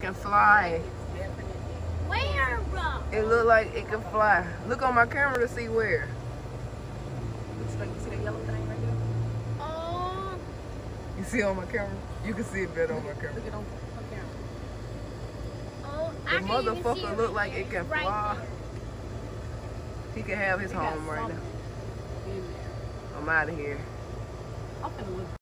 can fly. Where, bro? It look like it can fly. Look on my camera to see where. Looks like you see that yellow thing right there? Oh. You see on my camera? You can see it better on my camera. Look it on camera. Oh, The I can't even see motherfucker it look right like there. it can Right fly. there. He can have his He got home right now. something in there. I'm out of here. I'm finna look.